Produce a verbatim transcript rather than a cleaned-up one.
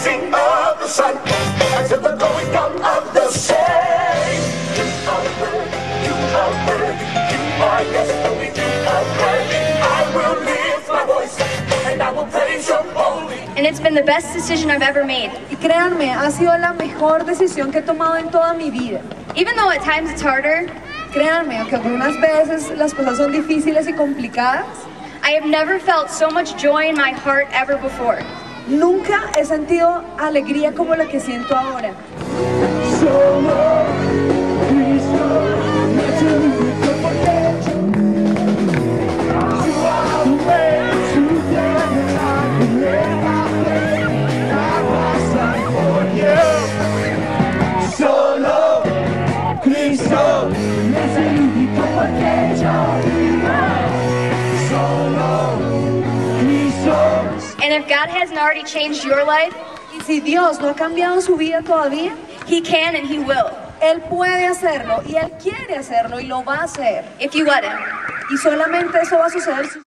rising of the sun until the going down of the same. You are worthy, you are worthy, you are destiny, you are worthy. I will lift my voice and I will praise your holy. And it's been the best decision I've ever made. Y créanme, ha sido la mejor decisión que he tomado en toda mi vida. Even though at times it's harder, créanme, aunque algunas veces las cosas son difíciles y complicadas, I have never felt so much joy in my heart ever before. Nunca he sentido alegría como la que siento ahora. And if God hasn't already changed your life, y si Dios no ha cambiado su vida todavía, He can and He will. Él puede hacerlo y Él quiere hacerlo y lo va a hacer. If you let Him. Y solamente eso va a suceder si